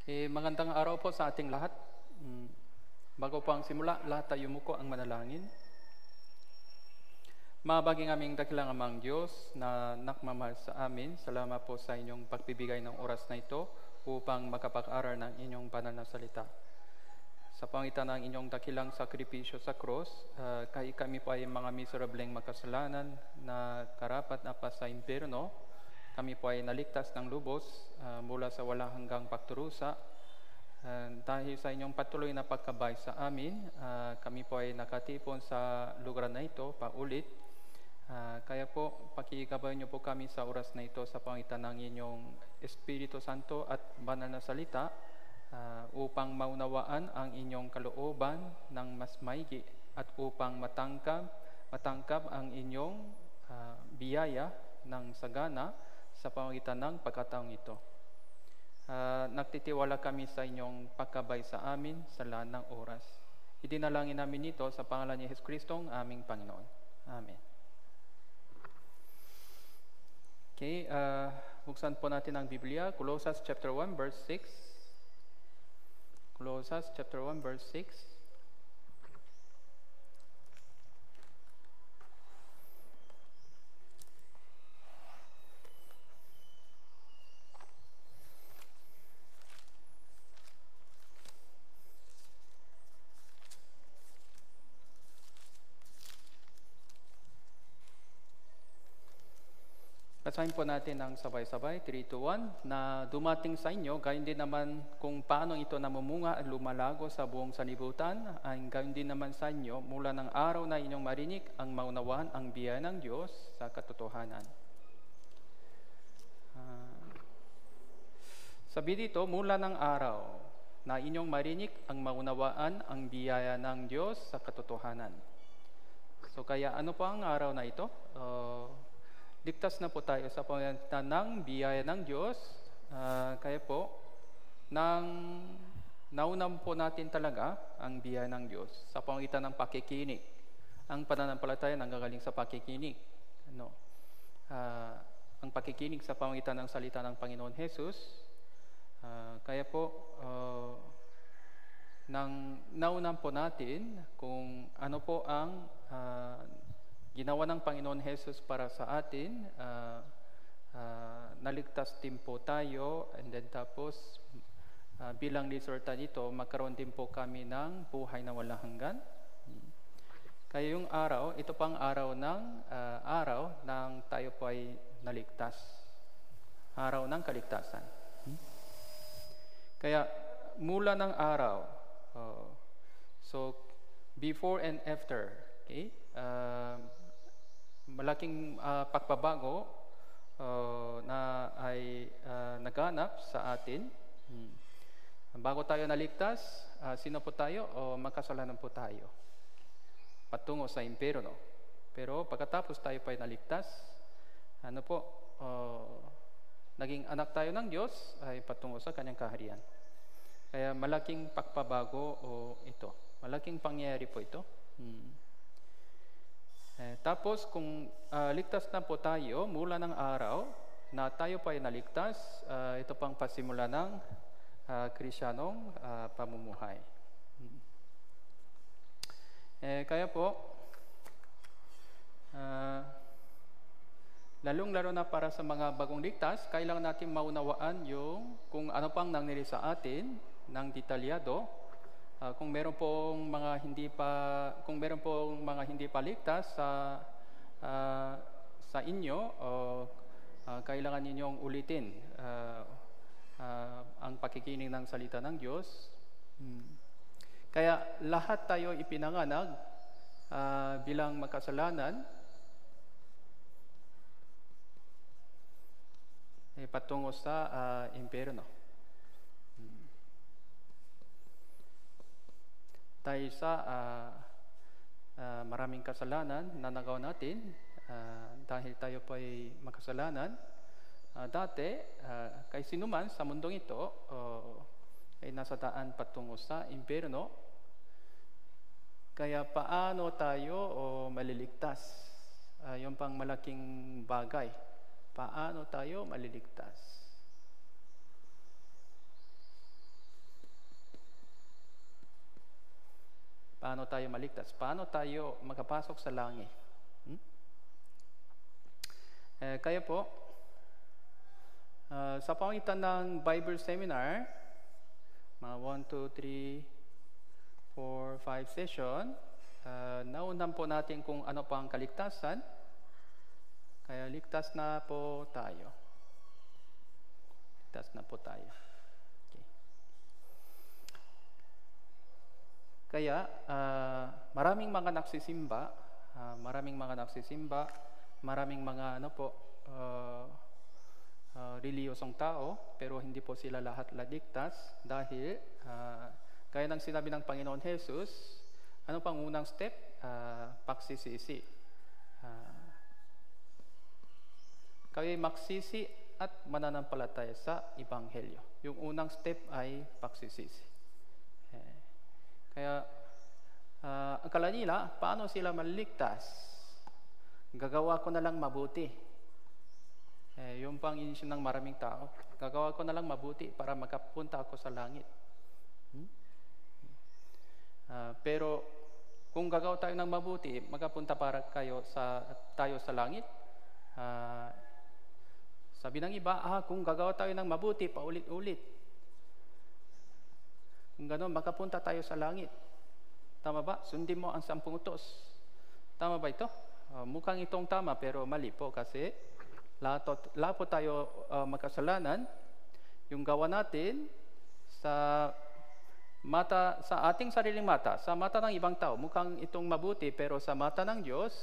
Magandang araw po sa ating lahat. Bago po ang simula, lahat tayo muko ang manalangin. Mabaging aming dakilang amang Diyos na nakmamahal sa amin, salamat po sa inyong pagbibigay ng oras na ito upang makapag-aral ng inyong banal na salita. Sa pangitan ng inyong dakilang sakripisyo sa cross, kahit kami po ay mga miserableng makasalanan na karapat na pa sa impyerno, kami po ay naligtas ng lubos mula sa walang hanggang pagturusa. Dahil sa inyong patuloy na pagkabay sa amin, kami po ay nakatipon sa lugar na ito paulit. Kaya po, pakigabay niyo po kami sa oras na ito sa pangitan ng inyong Espiritu Santo at banal na salita upang maunawaan ang inyong kalooban ng mas maigi at upang matangkap ang inyong biyaya ng sagana sa pamagitan ng pagkataong ito. Nagtitiwala kami sa inyong pagkabay sa amin sa lahat ng oras. Idinalangin namin ito sa pangalan ni Jesus Kristo, ang aming Panginoon. Amen. Okay, buksan po natin ang Biblia, Colossus chapter 1 verse 6. Colossus chapter 1 verse 6. Basahin po natin ng sabay-sabay, 3, 2, 1, na dumating sa inyo, gayon din naman kung paano ito namumunga at lumalago sa buong sanlibutan, ay gayon din naman sa inyo, mula ng araw na inyong marinig ang maunawaan ang biyaya ng Diyos sa katotohanan. Sabi dito, mula ng araw na inyong marinig ang maunawaan ang biyaya ng Diyos sa katotohanan. So kaya ano po ang araw na ito? Ligtas na po tayo sa pamamagitan ng biyaya ng Diyos. Kaya po, naunam po natin talaga ang biyaya ng Diyos sa pamamagitan ng pakikinig. Ang pananampalataya nanggagaling sa pakikinig. Ang pakikinig sa pamamagitan ng salita ng Panginoon Jesus. Kaya po, naunam po natin kung ano po ang ginawa ng Panginoon Jesus para sa atin. Naligtas din po tayo, and then tapos bilang resulta nito, magkaroon din po kami ng buhay na walang hanggan. Kaya yung araw, ito pang araw ng tayo po ay naligtas. Araw ng kaligtasan. Kaya mula ng araw, so before and after, okay? Malaking pagbabago na ay naganap sa atin. Bago tayo naligtas, sino po tayo? Makasalanan po tayo patungo sa impyerno. Pero pagkatapos tayo pa ay naligtas, naging anak tayo ng Diyos ay patungo sa kanyang kaharian. Kaya malaking pagbabago ito. Malaking pangyayari po ito. Tapos kung ligtas na po tayo mula ng araw na tayo pa ay naligtas, ito pang pasimula ng Kristiyanong pamumuhay. Kaya po, lalong-lalo na para sa mga bagong ligtas, kailangan natin maunawaan yung kung ano pang nangyari sa atin ng detalyado. Kung meron pong mga hindi pa ligtas sa inyo, kailangan ninyong ulitin ang pakikinig ng salita ng Diyos. Kaya lahat tayo ipinanganak bilang makasalanan, patungo sa impyerno. Dahil sa maraming kasalanan na nagawa natin, dahil tayo po ay makasalanan, dati, kay sinuman sa mundong ito, ay nasa daan patungo sa impyerno. Kaya paano tayo maliligtas? Yung pang malaking bagay. Paano tayo maliligtas? Paano tayo maligtas? Paano tayo makapasok sa langit? Kaya po, sa pamagitan ng Bible Seminar, mga 1, 2, 3, 4, 5 session, naunan po natin kung ano pa ang kaligtasan. Kaya ligtas na po tayo. Ligtas na po tayo. Okay. Kaya, maraming mga nagsisimba, maraming mga reliyosong tao, pero hindi po sila lahat ligtas dahil gaya ng sinabi ng Panginoon Jesus, ano pang unang step? Pagsisisi. Kayo'y magsisi at mananampalataya sa Ebanghelyo. Yung unang step ay pagsisisi. Kaya akala nila, paano sila maligtas? Gagawa ko na lang mabuti. Yung pang inisip ng maraming tao. Gagawa ko na lang mabuti para makapunta ako sa langit. Pero kung gagawa tayo ng mabuti, makapunta tayo sa langit. Sabi ng iba, kung gagawa tayo ng mabuti, paulit-ulit. Kung gano'n, makapunta tayo sa langit. Tama ba? Sundin mo ang 10 utos. Tama ba ito? Mukhang itong tama, pero mali po kasi lahat po tayo makasalanan. Yung gawa natin sa ating sariling mata, sa mata ng ibang tao, mukhang itong mabuti, pero sa mata ng Diyos,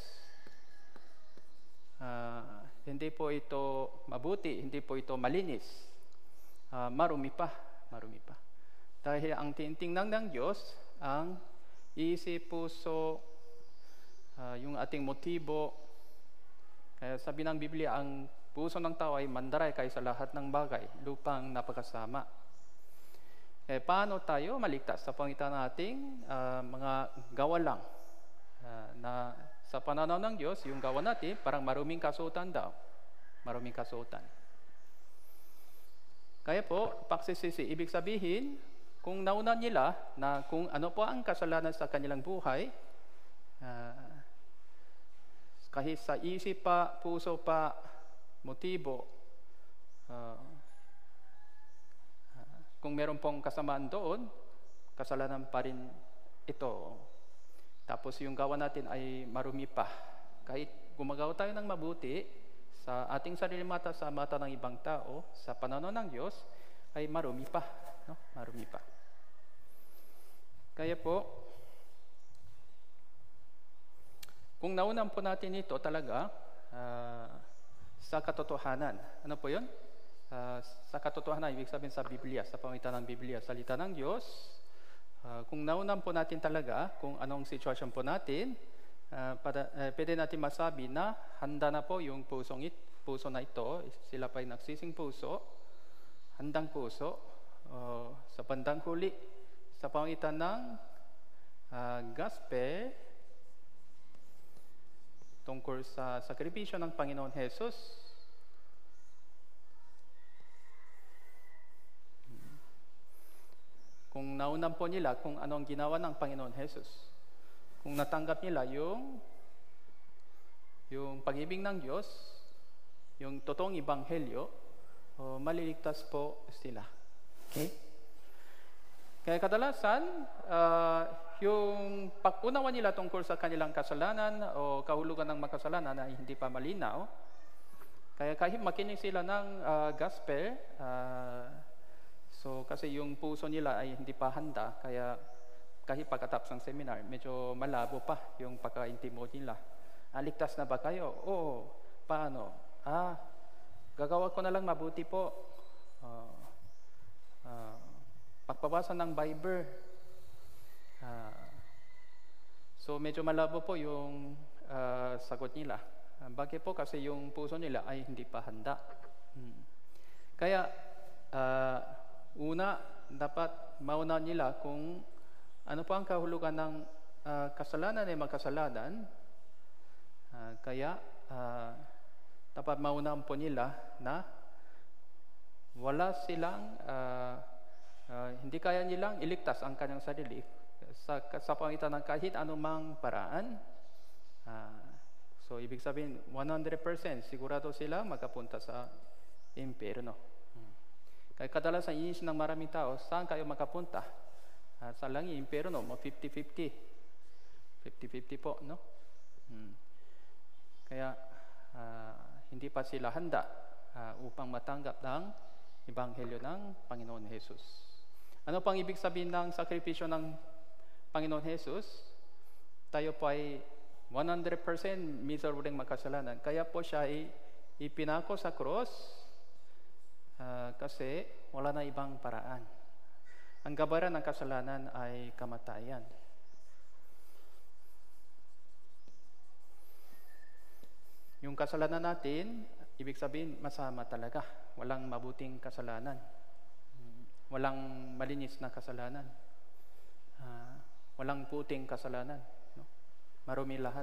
hindi po ito mabuti, hindi po ito malinis. Marumi pa. Dahil ang tinitingnan ng Diyos, ang isip, puso, yung ating motibo. Kaya sabi ng Biblia, ang puso ng tao ay mandaray kaysa lahat ng bagay, lupang napakasama. Paano tayo maligtas? Sa pangitan nating mga gawa lang na sa pananaw ng Diyos, yung gawa natin, parang maruming kasuotan daw. Maruming kasuotan. Kaya po, pagsisisi, ibig sabihin, kung nauna nila na kung ano po ang kasalanan sa kanilang buhay, kahit sa isip pa, puso pa, motibo, kung meron pong kasamaan doon, kasalanan pa rin ito. Tapos yung gawa natin ay marumi pa. Kahit gumagawa tayo ng mabuti sa ating sarili mata, sa mata ng ibang tao, sa pananaw ng Diyos, ay marumi pa. No? Marumi pa. Kaya po, kung naunan po natin ito talaga sa katotohanan. Ano po yun? Sa katotohanan, ibig sabihin sa Biblia, sa pamagitan ng Biblia, salita ng Diyos. Kung naunan po natin talaga kung anong sitwasyon po natin, pwede natin masabi na handa na po yung puso na ito. Sila pa'y nagsising puso, handang puso, sa bandang huli, sa pamagitan ng gospel, tungkol sa sakripisyo ng Panginoon Jesus. Kung naunan po nila kung ano ang ginawa ng Panginoon Jesus. Kung natanggap nila yung pag-ibig ng Diyos, yung totoong ebanghelyo, maliligtas po sila. Okay? Kaya kadalasan, yung pag-unawa nila tungkol sa kanilang kasalanan o kahulugan ng makasalanan ay hindi pa malinaw. Kaya kahit makinig sila ng gospel, so kasi yung puso nila ay hindi pa handa, kaya kahit pagkatapos ng seminar, medyo malabo pa yung pagkaintimo nila. Ligtas na ba kayo? Oo. Paano? Gagawa ko na lang mabuti po. Pagpabasa ng Bible. So medyo malabo po yung sagot nila. Bakit po? Kasi yung puso nila ay hindi pa handa. Kaya una, dapat mauna nila kung ano po ang kahulugan ng kasalanan ay magkasalanan. Kaya dapat maunaan po nila na wala silang hindi kaya nilang iligtas ang kanyang sarili sa pamitan ng kahit anumang paraan. So ibig sabihin 100% sigurado sila makapunta sa impyerno. Kaya kadalasan inisip ng maraming tao, saan kayo makapunta? Sa langit, impyerno, 50-50. 50-50 po, no? Kaya hindi pa sila handa upang matanggap ng Ebanghelyo ng Panginoon Jesus. Ano pang ibig sabihin ng sakripisyo ng Panginoon Jesus? Tayo po ay 100% miserable makasalanan. Kaya po siya ay ipinako sa cross kasi wala na ibang paraan. Ang gabaran ng kasalanan ay kamatayan. Yung kasalanan natin, ibig sabihin masama talaga. Walang mabuting kasalanan. Walang malinis na kasalanan. Walang puting kasalanan. No? Marumi lahat.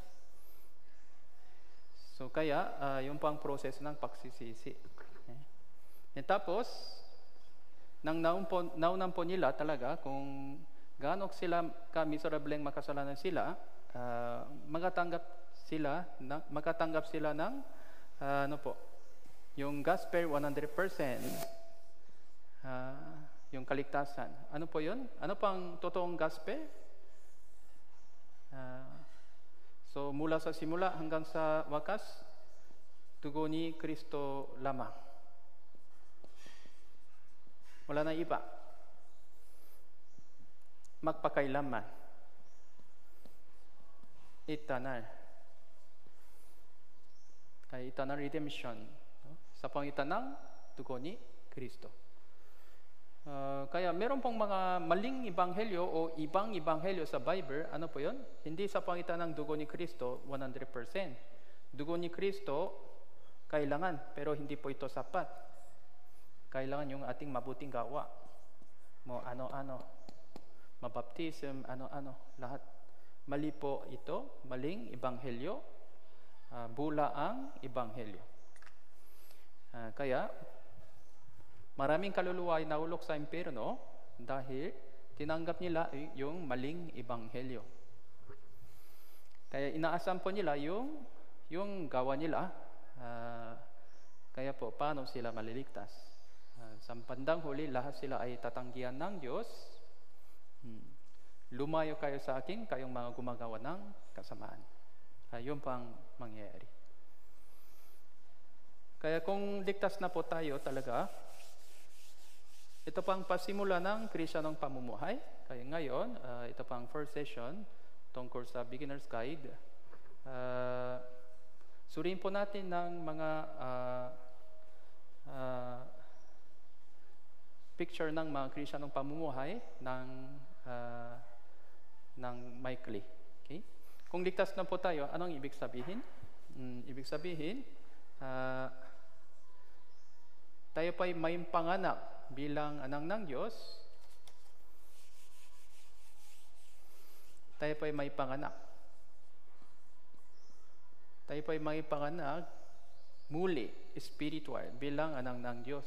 So kaya, yung pang proses ng pagsisisi. And tapos, nang naunan po nila talaga kung gaano sila ka-miserableng makasalanan sila, makatanggap sila ng yung gospel 100%, yung kaligtasan. Ano po yun? Ano pang totoong gospel? So mula sa simula hanggang sa wakas, dugo ni Kristo lamang. Wala na iba. Magpakailanman. Eternal. Ay eternal redemption, no? Sa pangitan ng dugo ni Kristo. Kaya meron pong mga maling ebanghelyo o ibang ebanghelyo sa Bible. Ano po yun? Hindi sa pangitan ng dugo ni Kristo 100%. Dugo ni Kristo kailangan, pero hindi po ito sapat. Kailangan yung ating mabuting gawa. Ano-ano. Mabaptism, ano-ano. Lahat. Mali po ito. Maling ebanghelyo. Bulaang ebanghelyo. Kaya, maraming kaluluwa ay naulok sa impyerno dahil tinanggap nila yung maling ebanghelyo. Kaya inaasahan po nila yung gawa nila. Kaya po, paano sila maliligtas? Sa bandang huli, lahat sila ay tatanggihan ng Diyos. Lumayo kayo sa akin, kayong mga gumagawa ng kasamaan. Yun pang mangyayari. Kaya kung ligtas na po tayo talaga, ito pang pasimula ng Kristiyanong pamumuhay. Kaya ngayon, ito pang first session tungkol sa Beginner's Guide. Suriin po natin ng mga picture ng mga Kristiyanong pamumuhay ng maikli. Okay? Kung ligtas na po tayo, anong ibig sabihin? Ibig sabihin, tayo pa'y may panganak bilang anak ng Diyos. Tayo pa'y may panganak. Tayo pa'y may panganak muli, spiritual, bilang anak ng Diyos.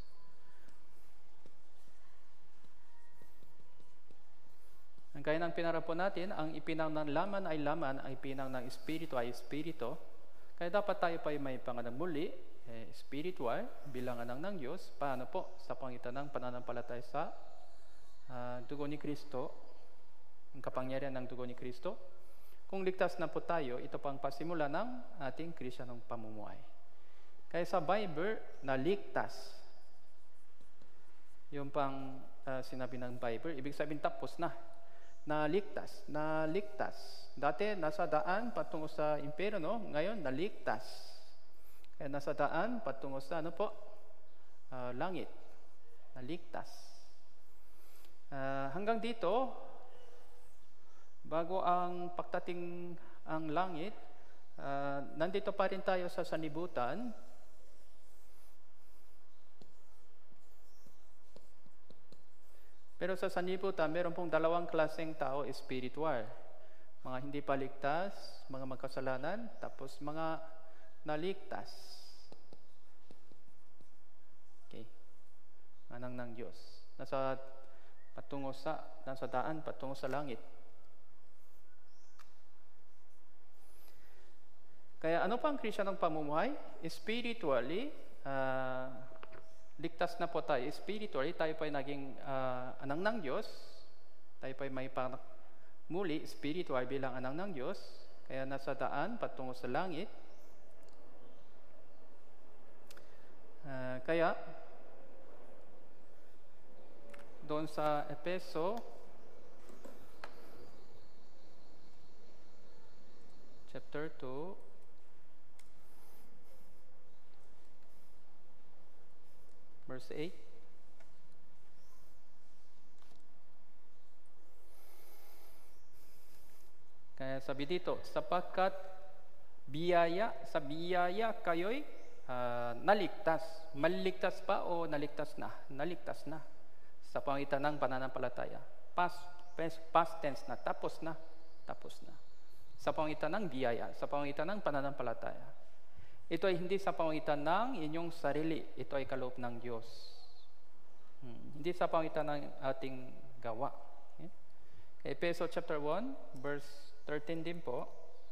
Ang kaya ng pinarapon natin, ang ipinang ng laman ay laman, ang ipinang ng espiritu ay espiritu. Kaya dapat tayo pa may panganak muli, spiritual, bilang anak ng Diyos. Paano po? Sa pangitan ng pananampalataya sa dugo ni Kristo, ang kapangyarihan ng dugo ni Kristo. Kung ligtas na po tayo, ito pang pasimula ng ating Kristiyanong pamumuhay. Kaya sa Bible, naligtas. Yung pang sinabi ng Bible, ibig sabihin tapos na. Naligtas. Dati nasa daan patungo sa impyerno, ngayon naligtas. Kaya nasa daan patungo sa langit. Naligtas. Hanggang dito, bago ang pagdating ang langit, nandito pa rin tayo sa sanibutan. Pero sa sanibutan, meron pong dalawang klaseng tao, spiritual. Mga hindi paligtas, mga magkasalanan, tapos mga naligtas. Okay. Anak ng Diyos. Nasa nasa daan, patungo sa langit. Kaya ano pa ang Kristiyanong pamumuhay? Spiritually, ligtas na po tayo. Spiritually, tayo po ay naging anak ng Diyos. Tayo po ay may muli, spiritual bilang anak ng Diyos. Kaya nasa daan, patungo sa langit. Kaya, doon sa Efeso, chapter 2, verse 8. Kaya sabi dito, sapagkat sa biyaya kayo'y naligtas. Maliligtas pa o naligtas na? Naligtas na. Sa pangitan ng pananampalataya. Past tense na. Tapos na. Sa pangitan ng biyaya. Sa pangitan ng pananampalataya. Ito ay hindi sa pangitan ng inyong sarili. Ito ay kaloob ng Diyos. Hindi sa pangitan ng ating gawa. Okay? Efeso chapter 1, verse 13 din po.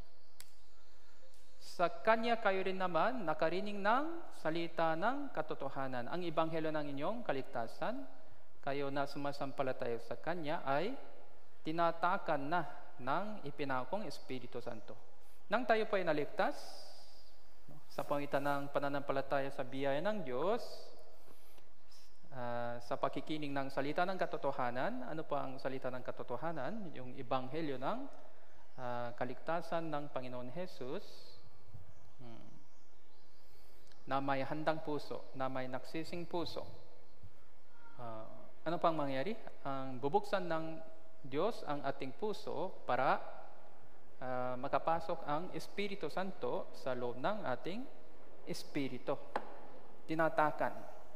Sa Kanya kayo rin naman nakarinig ng salita ng katotohanan. Ang ebanghelyo ng inyong kaligtasan, kayo na sumasampalataya sa Kanya ay tinatakan na ng ipinakong Espiritu Santo. Nang tayo po ay naligtas, sa pangitan ng pananampalataya sa biyaya ng Diyos, sa pakikinig ng salita ng katotohanan. Ano pa ang salita ng katotohanan? Yung ebanghelyo ng kaligtasan ng Panginoon Jesus, na may handang puso, na may nagsising puso. Ano pang mangyari? Ang bubuksan ng Diyos ang ating puso para makapasok ang Espiritu Santo sa loob ng ating espiritu. Tinatakan.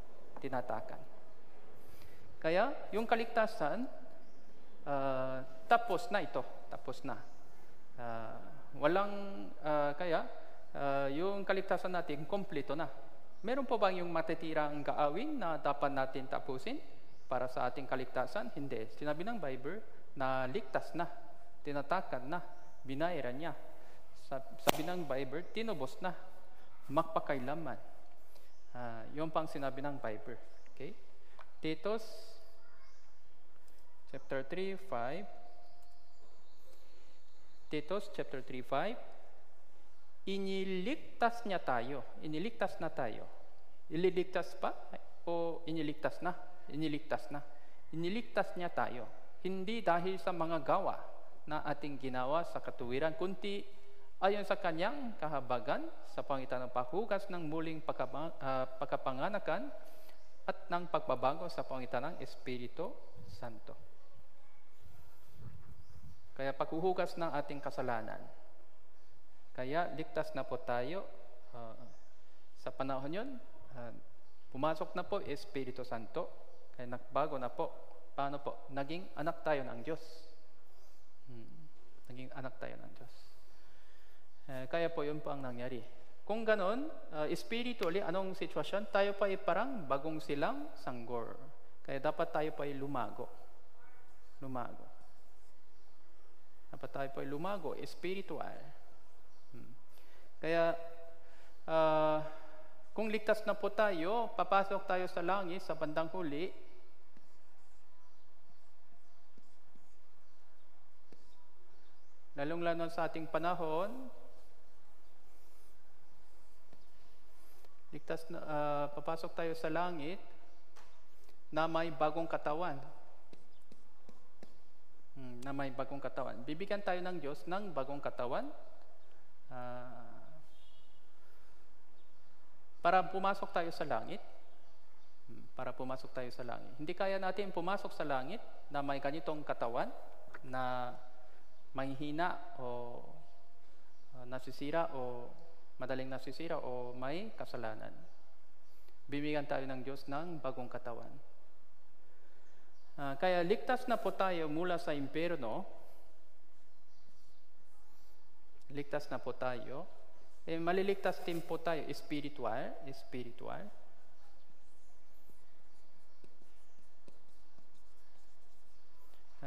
Kaya, yung kaligtasan, tapos na ito. Yung kaligtasan natin, kompleto na. Meron po bang yung matitirang gaawin na dapat natin tapusin para sa ating kaligtasan? Hindi. Sinabi ng Bible na ligtas na, tinatakan na, binayaran niya. Sabi ng Bible, tinubos na, magpakailaman. Yun pang sinabi ng Bible. Okay? Titus chapter 3:5. Titus chapter 3:5. Iniligtas na tayo. Ililigtas pa o iniligtas na? Iniligtas niya tayo. Hindi dahil sa mga gawa na ating ginawa sa katuwiran, kundi ayon sa kanyang kahabagan sa pangitan ng paghugas ng muling pagkapanganakan at ng pagbabago sa pangitan ng Espiritu Santo. Kaya paghuhugas ng ating kasalanan. Kaya ligtas na po tayo. Sa panahon yun, pumasok na po Espiritu Santo. Kaya nagbago na po. Paano po? Naging anak tayo ng Diyos. Kaya po yun po ang nangyari. Kung ganon, spiritually, anong sitwasyon? Tayo pa ay parang bagong silang sanggol. Kaya dapat tayo pa ay lumago. Dapat tayo pa ay lumago, spiritual. Kaya, kung ligtas na po tayo, papasok tayo sa langit sa bandang huli, lalong-lalo sa ating panahon, papasok tayo sa langit na may bagong katawan. Bibigyan tayo ng Diyos ng bagong katawan para pumasok tayo sa langit. Hindi kaya natin pumasok sa langit na may ganitong katawan na may hina o nasisira o madaling nasisira o may kasalanan. Bibigyan tayo ng Diyos ng bagong katawan. Kaya ligtas na po tayo mula sa impyerno. Maliligtas din po tayo spiritual.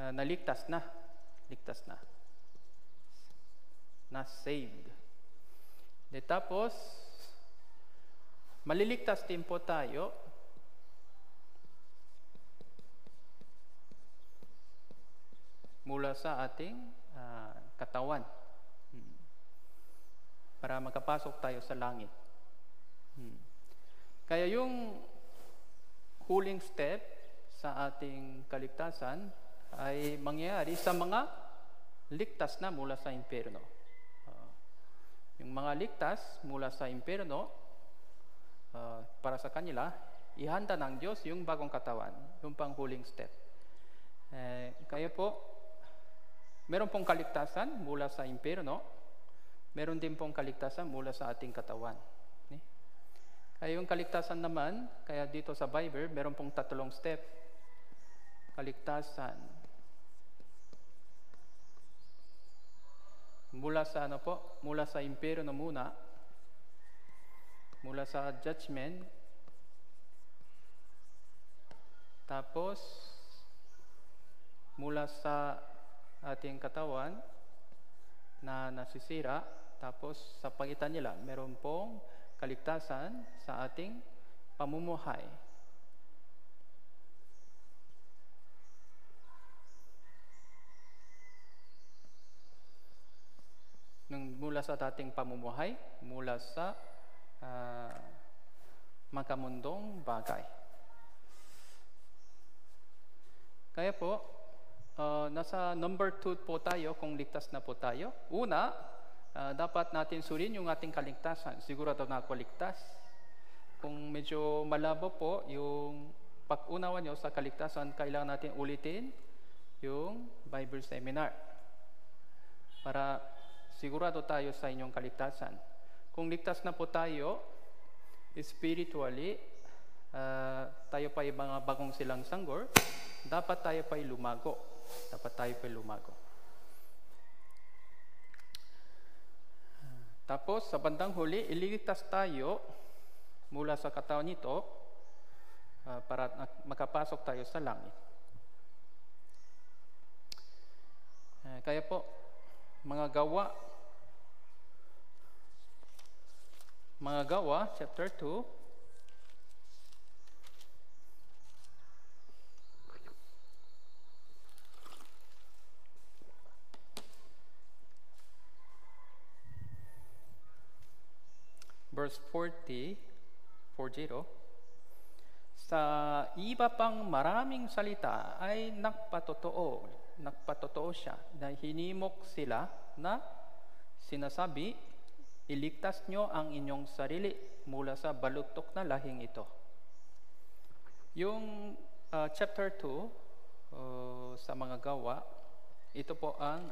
naligtas na. Ligtas na. Na-saved. Tapos, maliligtas din po tayo mula sa ating katawan. Para makapasok tayo sa langit. Kaya yung huling step sa ating kaligtasan ay mangyayari sa mga ligtas na mula sa impyerno. Yung mga ligtas mula sa impyerno, para sa kanila, ihanda ng Diyos yung bagong katawan, yung panghuling step. Kaya po, meron pong kaligtasan mula sa impyerno, meron din pong kaligtasan mula sa ating katawan. Kaya yung kaligtasan naman, kaya dito sa Bible, meron pong 3 step. Kaligtasan mula sa mula sa impyerno muna, mula sa judgment, tapos mula sa ating katawan na nasisira, tapos sa pagitan nila meron pong kaligtasan sa ating pamumuhay. Mula sa dating pamumuhay, mula sa makamundong bagay. Kaya po, nasa number 2 po tayo kung ligtas na po tayo. Una, dapat natin suriin yung ating kaligtasan. Sigurado na ako ligtas. Kung medyo malabo po yung pag-unawa nyo sa kaligtasan, kailangan natin ulitin yung Bible seminar para sigurado tayo sa inyong kaligtasan. Kung ligtas na po tayo, spiritually, tayo pa yung mga bagong silang sanggol, dapat tayo pa lumago. Tapos, sa bandang huli, ililigtas tayo mula sa katawan nito para makapasok tayo sa langit. Kaya po, mga gawa, chapter 2, verse 40, sa iba pang maraming salita ay nagpatotoo siya na hinimok sila na sinasabi, iligtas nyo ang inyong sarili mula sa baluktok na lahing ito. Yung chapter 2 sa mga gawa, ito po ang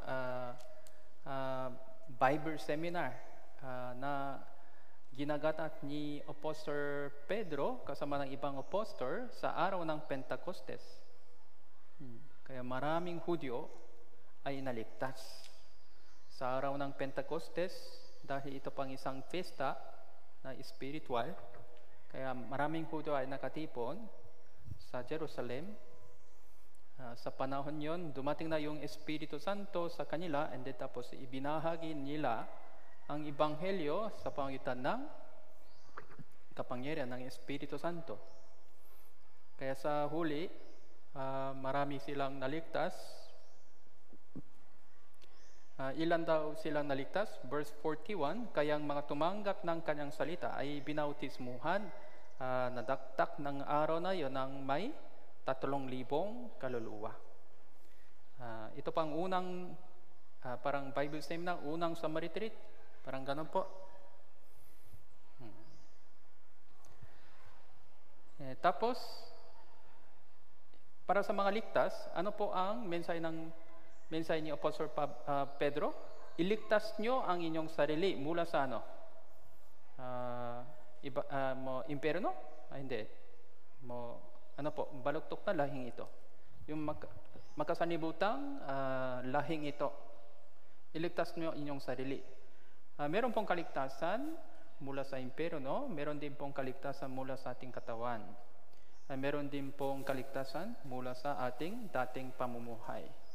Bible seminar na ginaganap ni Apostle Pedro kasama ng ibang apostol sa araw ng Pentecostes. Kaya maraming Hudyo ay naligtas sa araw ng Pentecostes dahil ito pang isang pesta na spiritual. Kaya maraming Hudyo ay nakatipon sa Jerusalem. Sa panahon yon, dumating na yung Espiritu Santo sa kanila, and then tapos ibinahagi nila ang Ebanghelyo sa pamagitan ng kapangyarihan ng Espiritu Santo. Kaya sa huli, marami silang naligtas. Ilan daw silang naligtas? Verse 41, kayang mga tumanggap ng kanyang salita ay binautismuhan, nadaktak ng araw na yon ng may 3,000 kaluluwa. Ito pang unang parang Bible seminar, unang summer retreat. Parang ganun po. Tapos, para sa mga ligtas, ano po ang mensahe ni Apostle Pedro? Iligtas nyo ang inyong sarili mula sa impyerno? Hindi. Baluktok na lahing ito. Yung makasanibutang lahing ito. Iligtas nyo inyong sarili. Meron pong kaligtasan mula sa impyerno, meron din pong kaligtasan mula sa ating katawan. Meron din pong kaligtasan mula sa ating dating pamumuhay.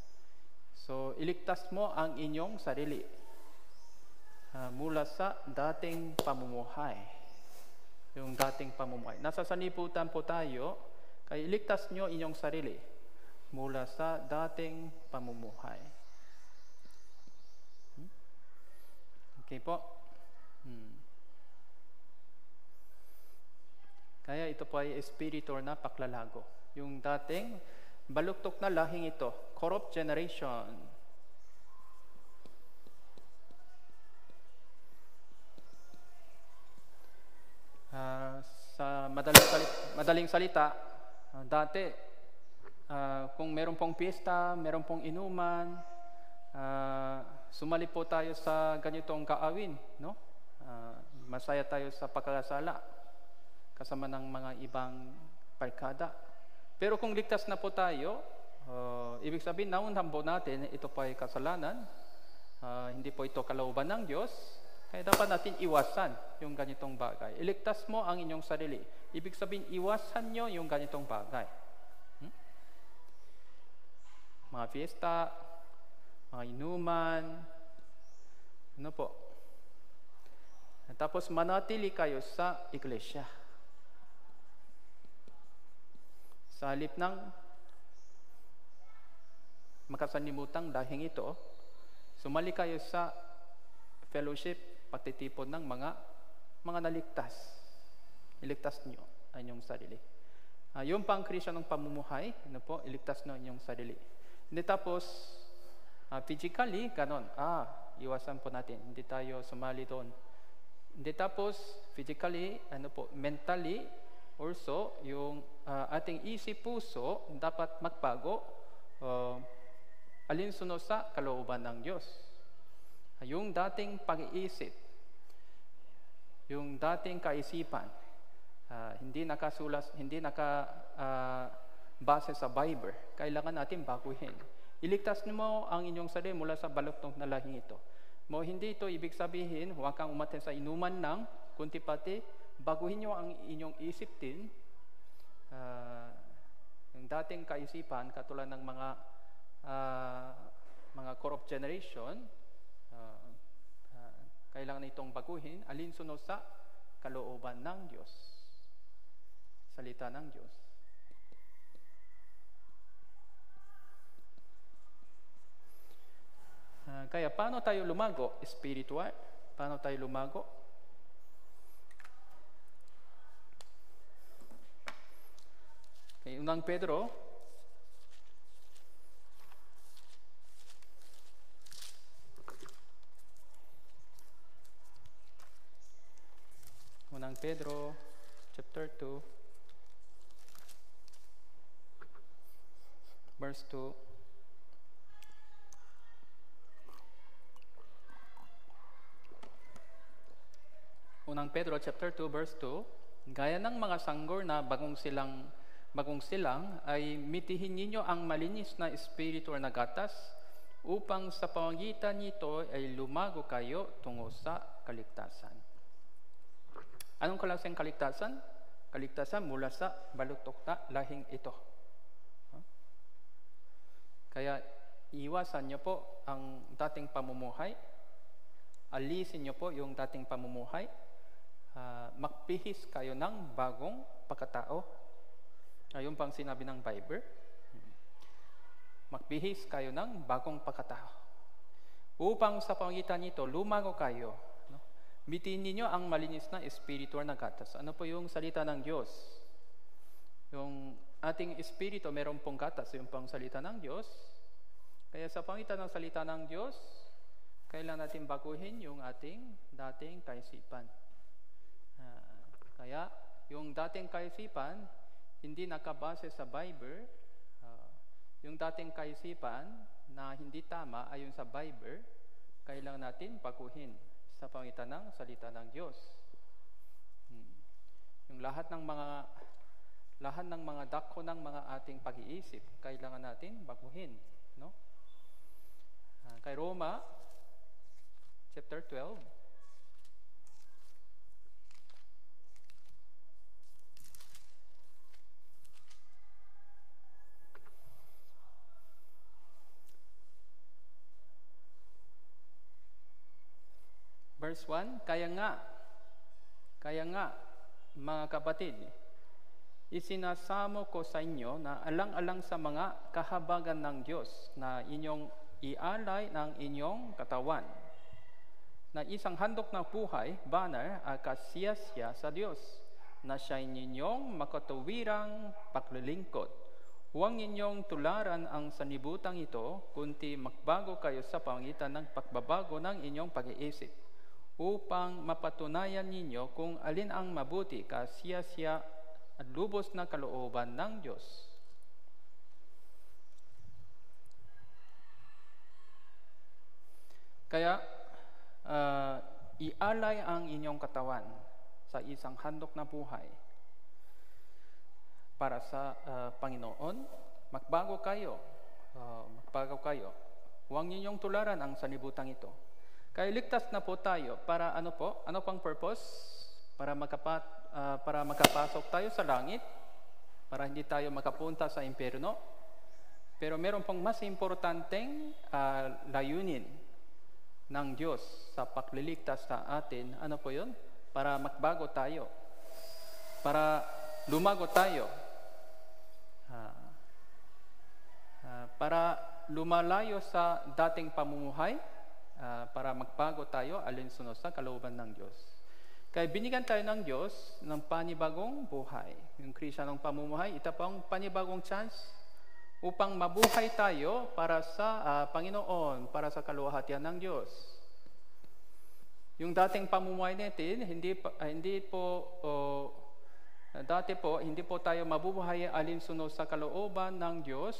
So, iligtas mo ang inyong sarili mula sa dating pamumuhay. Yung dating pamumuhay. Nasa sanlibutan po tayo, kaya iligtas nyo inyong sarili mula sa dating pamumuhay. Okay po? Kaya ito po ay espiritu na paklalago. Yung dating baluktok na lahing ito, corrupt generation. Sa madaling salita, dati, kung meron pong piyesta, meron pong inuman, sumali po tayo sa ganitong kaawin, no? Masaya tayo sa pagkakasala kasama ng mga ibang barkada. Pero kung ligtas na po tayo, ibig sabihin, naunhan po natin, ito po ay kasalanan, hindi po ito kalooban ng Diyos, kaya dapat natin iwasan yung ganitong bagay. Iligtas mo ang inyong sarili. Ibig sabihin, iwasan nyo yung ganitong bagay. Mga fiesta, mga inuman, ano po. Tapos manatili kayo sa iglesia. Sa halip ng makasanlimutang dahing ito, sumali kayo sa fellowship, pagtitipon ng mga naligtas. Iligtas nyo ang inyong sarili. Yung pang Kristiyanong pamumuhay, ano po, iligtas nyo ang inyong sarili. Hindi tapos, physically, ganon. Iwasan po natin. Hindi tayo sumali doon. Hindi tapos, physically, ano po, mentally, also, yung ating isip puso dapat magbago alinsunod sa kalooban ng Diyos. Yung dating pag-iisip, yung dating kaisipan, hindi nakabase sa Bible, kailangan natin baguhin. Iligtas mo ang inyong sarili mula sa baluktok na lahing ito. Hindi ito ibig sabihin, huwag kang umaten sa inuman ng, kundi pati, baguhin nyo ang inyong isip din. Yung dating kaisipan, katulad ng mga corrupt generation, kailangan itong baguhin, alinsunod sa kalooban ng Diyos. Salita ng Diyos. Kaya paano tayo lumago? Spiritual. Paano tayo lumago? Okay, unang Pedro, chapter 2, verse 2. Unang Pedro chapter 2 verse 2, gaya ng mga sanggol na bagong silang ay mitihin ninyo ang malinis na espiritu na gatas upang sa pamamagitan nito ay lumago kayo tungo sa kaligtasan. Anong klaseng kaligtasan? Kaligtasan mula sa baluktok na lahing ito. Kaya iwasan nyo po ang dating pamumuhay, alisin nyo po yung dating pamumuhay, magpihis kayo ng bagong pagkatao. Ayun pang sinabi ng Bible. Magpihis kayo ng bagong pagkatao. Upang sa pamamagitan nito, lumago kayo. Bitin ninyo ang malinis na espiritual na gatas. Ano po yung salita ng Diyos? Yung ating espiritu, meron pong gatas, yung pang salita ng Diyos. Kaya sa pamamagitan ng salita ng Diyos, kailangan natin baguhin yung ating dating kaisipan. Kaya, yung dating kaisipan, hindi nakabase sa Bible. Yung dating kaisipan na hindi tama ayon sa Bible, kailangan natin baguhin sa pamamagitan ng salita ng Diyos. Yung lahat ng mga dako ng mga ating pag-iisip, kailangan natin baguhin, no? Kay Roma chapter 12, verse 1, kaya nga, mga kapatid, isinasamo ko sa inyo na alang-alang sa mga kahabagan ng Diyos na inyong ialay ng inyong katawan, na isang handog na buhay, banal at kasiyasya sa Diyos, na siya ninyong makatuwirang paglilingkod. Huwag ninyong tularan ang sanibutang ito, kundi magbago kayo sa pamagitan ng pagbabago ng inyong pag-iisip, upang mapatunayan ninyo kung alin ang mabuti, kasiyasya at lubos na kalooban ng Diyos. Kaya, ialay ang inyong katawan sa isang handog na buhay para sa Panginoon. Magbago kayo. Huwag ninyong tularan ang sanibutang ito. Kaya ligtas na po tayo para ano po? Ano pang purpose? Para makapasok tayo sa langit, para hindi tayo makapunta sa impyerno. Pero meron pong mas importanteng layunin ng Diyos sa pagliligtas sa atin. Ano po yun? Para magbago tayo. Para lumago tayo. Para lumalayo sa dating pamumuhay, para magbago tayo alinsunod sa kalooban ng Diyos. Kaya binigyan tayo ng Diyos ng panibagong buhay. Yung Kristiyanong pamumuhay, ito pang panibagong chance upang mabuhay tayo para sa Panginoon, para sa kaluwalhatian ng Diyos. Yung dating pamumuhay natin, dati po, hindi po tayo mabubuhay alinsunod sa kalooban ng Diyos.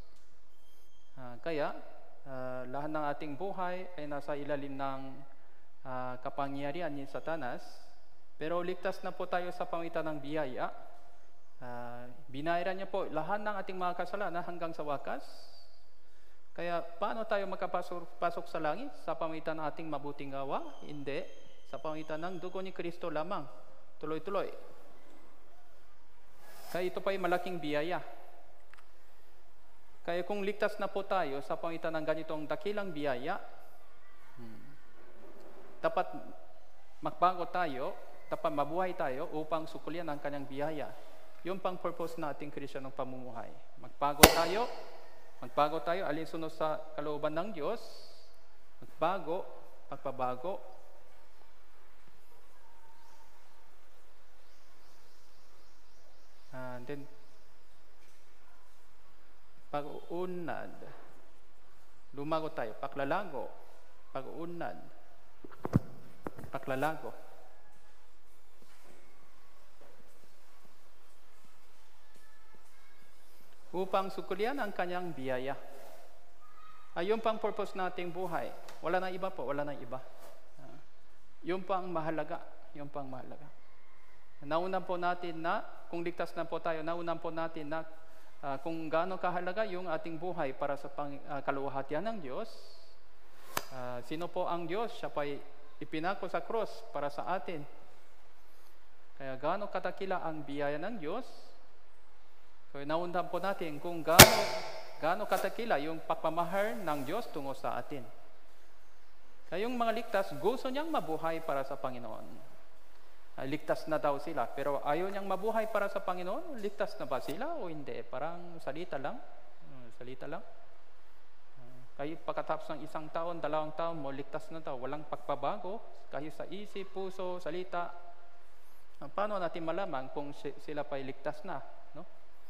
Kaya, lahat ng ating buhay ay nasa ilalim ng kapangyarihan ni Satanas. Pero ligtas na po tayo sa pamagitan ng biyaya. Binayaran niya po lahat ng ating mga kasalanan hanggang sa wakas. Kaya paano tayo makapasok sa langit? Sa pamagitan ng ating mabuting gawa? Hindi. Sa pamagitan ng dugo ni Kristo lamang. Tuloy-tuloy. Kaya ito pa ay malaking biyaya. Kaya kung ligtas na po tayo sa pamagitan ng ganitong dakilang biyaya, dapat magbago tayo, dapat mabuhay tayo upang sukulian ang kanyang biyaya. Yung pang purpose nating Kristiyanong pamumuhay. Magbago tayo alinsunod sa kalooban ng Diyos. Pagbabago. Then, pag-uunad. Lumago tayo. Paglalago. Pag-uunad. Paglalago. Upang sukulian ang kanyang biyaya. Ayun pang purpose nating buhay. Wala nang iba po, wala nang iba. Yung pang mahalaga. Naunan po natin na, kung ligtas na po tayo, naunan po natin na kung gaano kahalaga yung ating buhay para sa kaluwalhatian ng Diyos. Sino po ang Diyos? Siya pa'y ipinako sa cross para sa atin. Kaya gaano katakila ang biyaya ng Diyos. So naundan po natin kung gaano katakila yung pagmamahal ng Diyos tungo sa atin. Kaya yung mga ligtas, gusto niyang mabuhay para sa Panginoon. Ligtas na daw sila, pero ayaw niyang mabuhay para sa Panginoon. Ligtas na ba sila o hindi? Parang salita lang. Kayo pagkatapos ng 1 taon, 2 taon mo, ligtas na daw. Walang pagbabago. Kayo sa isip, puso, salita. Paano natin malaman kung sila pa'y ligtas na? No?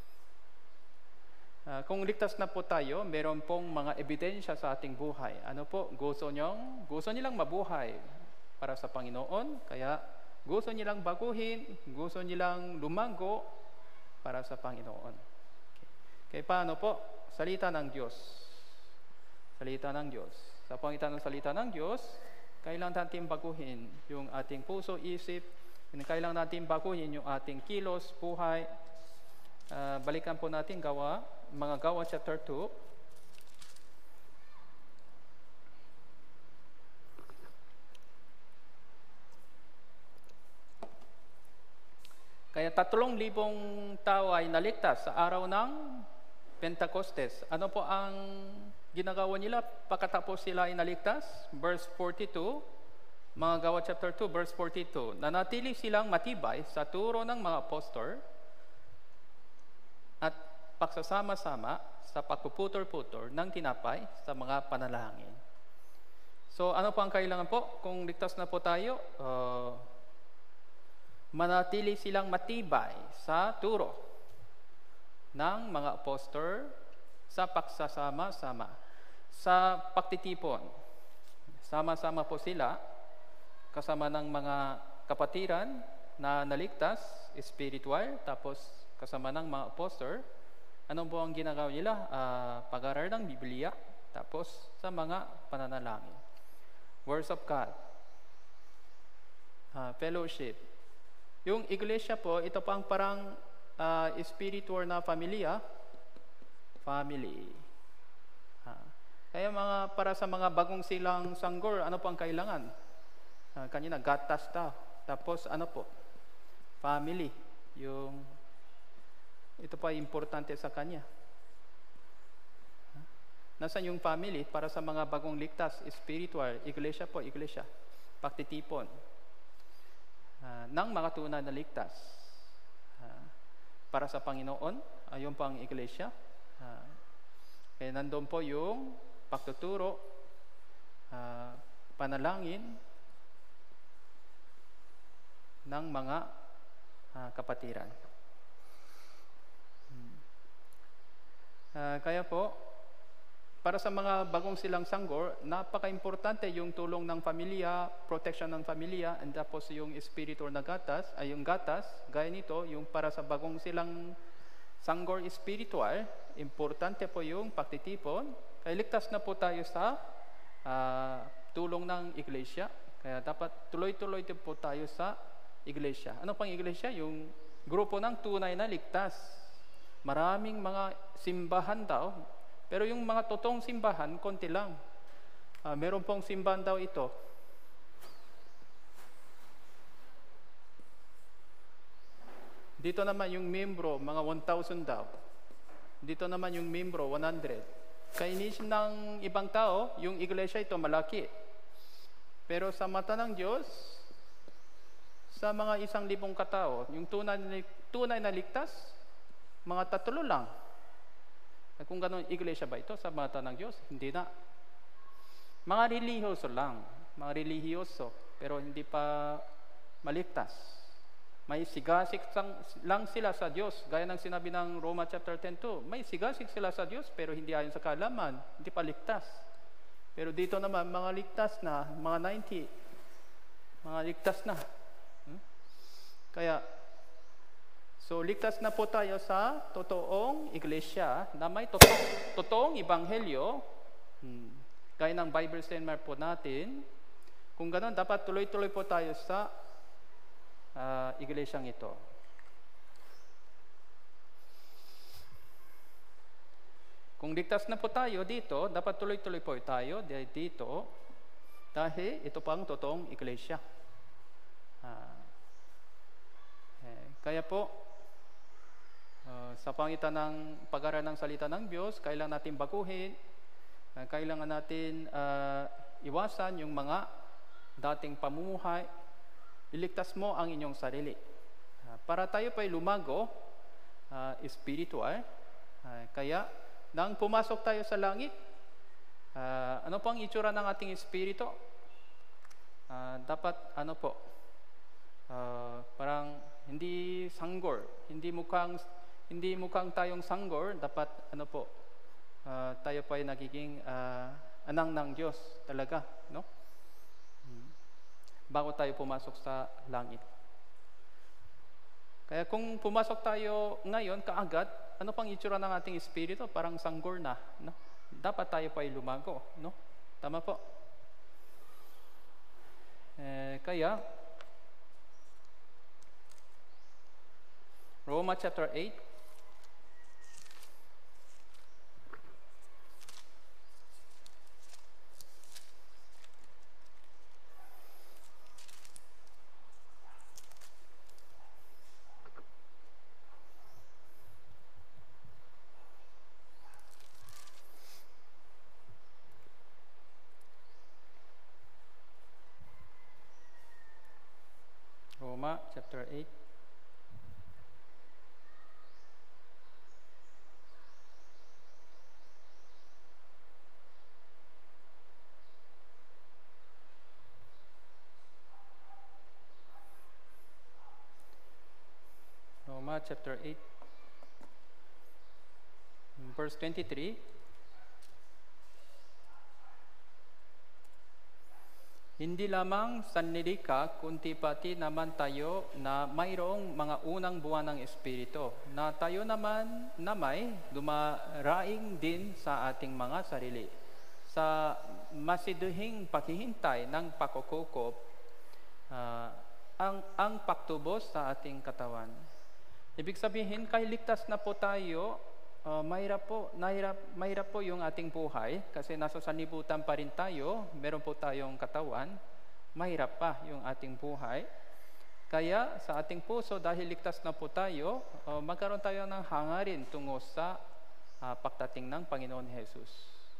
Kung ligtas na po tayo, meron pong mga ebidensya sa ating buhay. Ano po? Gusto nilang mabuhay para sa Panginoon. Kaya gusto nilang baguhin, gusto nilang lumago para sa Panginoon. Okay. Kaya paano po? Salita ng Diyos. Sa pamagitan ng salita ng Diyos, kailangan natin baguhin yung ating puso, isip, kailangan natin baguhin yung ating kilos, buhay. Balikan po natin mga Gawa chapter 2. Kaya 3,000 tao ay naligtas sa araw ng Pentecostes. Ano po ang ginagawa nila pagkatapos sila ay naligtas? Verse 42, Mga Gawa chapter 2 verse 42, nanatili silang matibay sa turo ng mga apostol at pagsasama-sama sa pagpuputol-putol ng tinapay sa mga panalangin. So ano po ang kailangan po? Kung ligtas na po tayo, manatili silang matibay sa turo ng mga apostol sa pagsasama-sama, sa pagtitipon. Sama-sama po sila kasama ng mga kapatiran na naligtas, spiritual, tapos kasama ng mga apostol. Ano po ang ginagawa nila? Pag-aral ng Biblia, tapos sa mga pananalangin. Words of God. Fellowship. Yung iglesia po, ito pa ang parang spiritual na pamilya. Family. Kaya para sa mga bagong silang sanggol, ano po ang kailangan? Kanina, gatas daw. Tapos ano po? Family. Ito pa importante sa kanya. Nasaan yung family? Para sa mga bagong ligtas, spiritual, iglesia po, iglesia. Pagtitipon ng mga tunay na ligtas. Para sa Panginoon, ayun po ang iglesia. Kaya nandun po yung pagtuturo, panalangin ng mga kapatiran. Kaya po, para sa mga bagong silang sanggol, napaka-importante yung tulong ng pamilya, protection ng pamilya, and tapos yung spiritual na gatas, yung gatas, gaya nito, yung para sa bagong silang sanggol spiritual, importante po yung pagtitipon. Kaya ligtas na po tayo sa tulong ng iglesia. Kaya dapat tuloy-tuloy po tayo sa iglesia. Ano pang iglesia? Yung grupo ng tunay na ligtas. Maraming mga simbahan daw, pero yung mga totoong simbahan, konti lang. Meron pong simbahan daw ito. Dito naman yung membro, mga 1,000 daw. Dito naman yung membro, 100. Kaya inisip ng ibang tao, yung iglesia ito malaki. Pero sa mata ng Diyos, sa mga 1,000 katao, yung tunay na ligtas, mga 3 lang. Kung gano'n, iglesia ba ito sa mata ng Diyos? Hindi na. Mga relihiyoso lang. Mga relihiyoso, pero hindi pa maligtas. May sigasik lang sila sa Diyos. Gaya ng sinabi ng Roma chapter 10:2. May sigasik sila sa Diyos, pero hindi ayon sa kaalaman. Hindi pa ligtas. Pero dito naman, mga ligtas na, mga 90. Mga ligtas na. Kaya, so ligtas na po tayo sa totoong iglesia na may totoong ebanghelyo. Gaya ng Bible seminar po natin. Kung ganoon, dapat tuloy-tuloy po tayo sa iglesyang ito. Kung ligtas na po tayo dito, dapat tuloy-tuloy po tayo dito dahil ito pang totoong iglesia. Kaya po, sa pangitan ng pag-aral ng salita ng Diyos, kailangan natin baguhin, kailangan natin iwasan yung mga dating pamumuhay. Iligtas mo ang inyong sarili. Para tayo pa'y lumago, spiritual, kaya nang pumasok tayo sa langit, ano po ang itsura ng ating espiritu? Dapat parang hindi sanggol, hindi mukhang tayong sanggol, dapat tayo pa ay nagiging anang ng Diyos talaga, no? Bago tayo pumasok sa langit. Kaya kung pumasok tayo ngayon kaagad, ano pang itsura ng ating espiritu? Parang sanggol na, no? Dapat tayo pa ay lumago, no? Tama po. Kaya Roma chapter 8. Roma chapter 8. Roma chapter 8, verse 23. Hindi lamang sanlilika, kundi pati naman tayo na mayroong mga unang buwan ng Espiritu, na tayo naman na may dumaraing din sa ating mga sarili, sa masiduhing paghihintay ng pakukukop, ang pagtubos sa ating katawan. Ibig sabihin, kahit ligtas na po tayo, mahirap po yung ating buhay kasi nasa sanlibutan pa rin tayo, meron po tayong katawan, mahirap pa yung ating buhay. Kaya sa ating puso, dahil ligtas na po tayo, magkaroon tayo ng hangarin tungo sa pagdating ng Panginoon Jesus.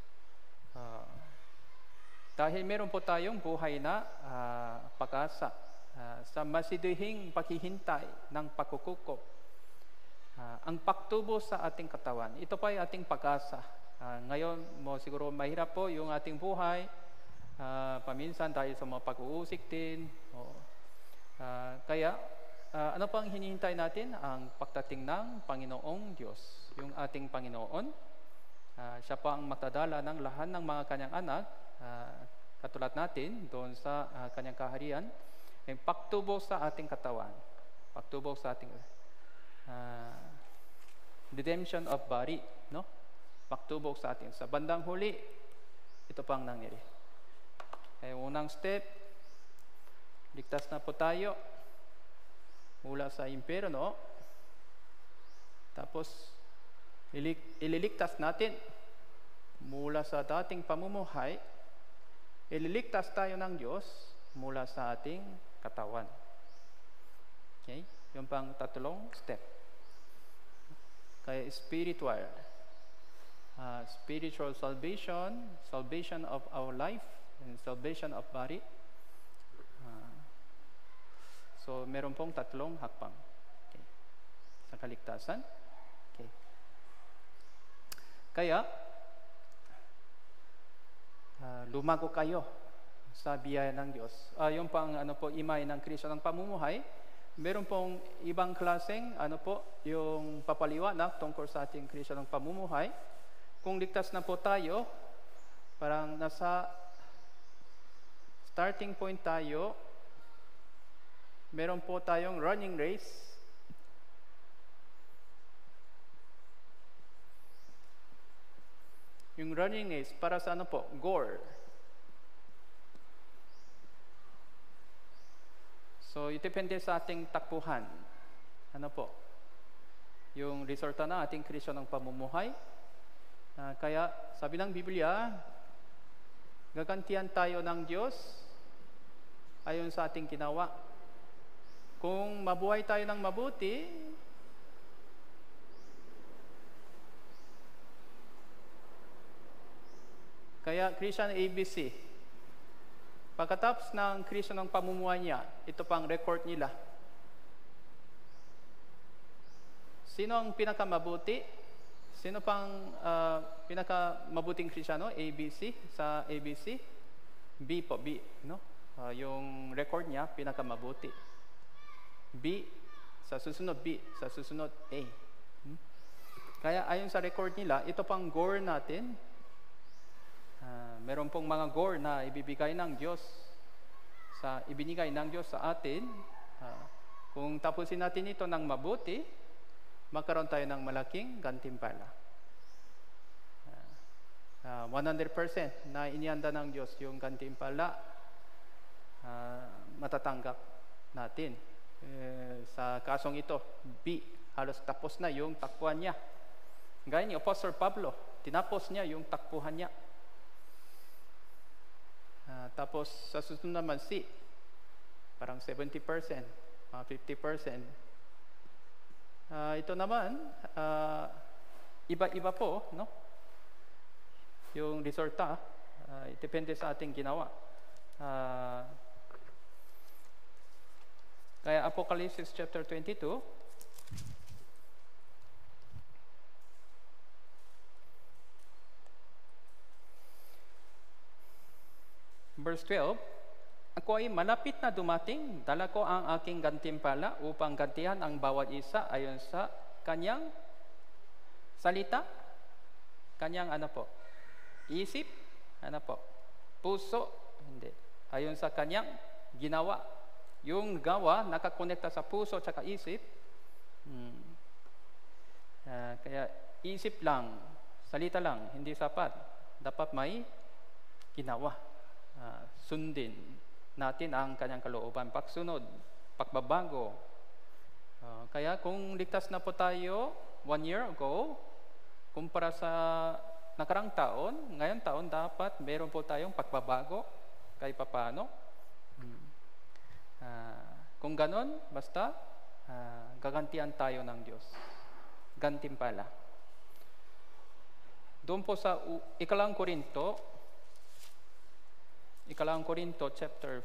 Dahil meron po tayong buhay na pag-asa sa masiduhing paghihintay ng pagkukukop. Ang pagtubo sa ating katawan, ito pa yung ating pag-asa. Ngayon mo siguro mahirap po yung ating buhay, paminsan dahil sa mga pag-uusik din. Kaya ano pang hinihintay natin? Ang pagdating ng Panginoong Diyos, yung ating Panginoon. Siya pa ang matadala ng lahat ng mga kanyang anak, katulad natin doon sa kanyang kaharian. Yung pagtubo sa ating katawan, pagtubo sa ating redemption of body, no? Pagtubok sa atin. Sa bandang huli, ito pang nangyari. Kaya unang step, ligtas na po tayo mula sa impyerno. Tapos, ililigtas natin mula sa dating pamumuhay. Ililigtas tayo ng Diyos mula sa ating katawan. Okay? Yung pang tatlong step. Kaya spiritual salvation of our life and salvation of body. So meron pong tatlong hakbang, okay, sa kaligtasan. Okay. Kaya lumago kayo sa biyaya ng Diyos. Yung pang imay ng Kristo ng pamumuhay. Meron pong ibang klaseng yung papaliwanag tungkol sa ating Kristo ng pamumuhay. Kung ligtas na po tayo, parang nasa starting point tayo, meron po tayong running race. Yung running race, para sa goal. So, depende sa ating takbuhan. Yung resulta na ating Kristo ng pamumuhay. Kaya, sabi ng Biblia, gagantihan tayo ng Diyos ayon sa ating ginawa. Kung mabuhay tayo ng mabuti, kaya Christian ABC, pagkatapos ng Kristo ng pamumuhay niya, ito pang record nila. Sino ang pinakamabuti? Sino pang pinakamabuting Kristiyano? ABC, sa ABC? B po, B. No? Yung record niya, pinakamabuti. B, sa susunod B, sa susunod A. Kaya ayon sa record nila, ito pang gore natin. Meron pong mga gore na ibinigay ng Diyos sa atin. Kung tapusin natin ito ng mabuti, magkaroon tayo ng malaking gantimpala. 100% na inianda ng Diyos yung gantimpala, matatanggap natin. Sa kasong ito, B, halos tapos na yung takbuhan niya. Gaya ni Apostle Pablo, tinapos niya yung takbuhan niya. Tapos sa susunod naman C, parang 70%, 50%. Ito naman, iba-iba po, no? Yung resulta, depende sa ating ginawa. Kaya Apocalypse chapter 22, verse 12, ako ay malapit na dumating, dala ko ang aking gantimpala upang gantihan ang bawat isa ayon sa kanyang salita, kanyang isip, puso, hindi, ayon sa kanyang ginawa. Yung gawa nakakonekta sa puso at isip. Kaya isip lang, salita lang, hindi sapat. Dapat may ginawa. Sundin natin ang kanyang kalooban, pagsunod, pagbabago. Kaya kung ligtas na po tayo 1 year ago, kumpara sa nakarang taon, ngayon taon dapat meron po tayong pagbabago kahit papaano. Kung ganon, basta gagantian tayo ng Diyos. Gantimpala. Doon po sa Ikalang Korinto chapter